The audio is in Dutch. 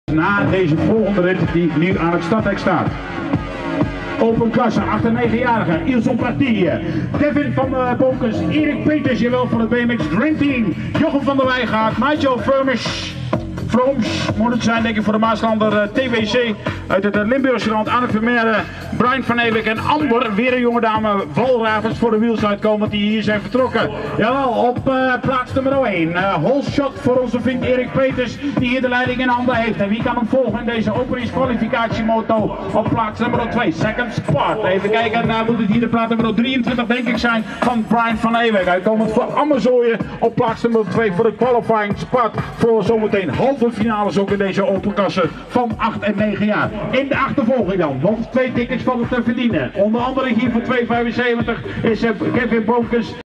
Na deze volgende rit die nu aan het starthek staat. Open klasse, 8 en 9-jarige, Ilson Partie, Kevin van Bonkers, Erik Peters, jawel van het BMX Dream Team, Jochem van der Wijgaard, Nigel Vrooms, moet het zijn denk ik voor de Maaslander TWC uit het Limburgse land, Anne Vermeer, Brian van Ewijk en Amber, weer een jonge dame, Walravens voor de wheelside komen die hier zijn vertrokken. Jawel, op plaats nummer 1, holshot voor onze vriend Erik Peters die hier de leiding in handen heeft. En wie kan hem volgen in deze openingskwalificatiemoto op plaats nummer 2, second spot. Even kijken, nou moet het hier de plaats nummer 23 denk ik zijn van Brian van Ewijk. Uitkomend voor Amazooien op plaats nummer 2 voor de qualifying spot voor zometeen halve finales ook in deze open klasse van 8 en 9 jaar. In de achtervolging dan, nog 2 tickets van het te verdienen. Onder andere hier voor 2,75 is Kevin Bonkers.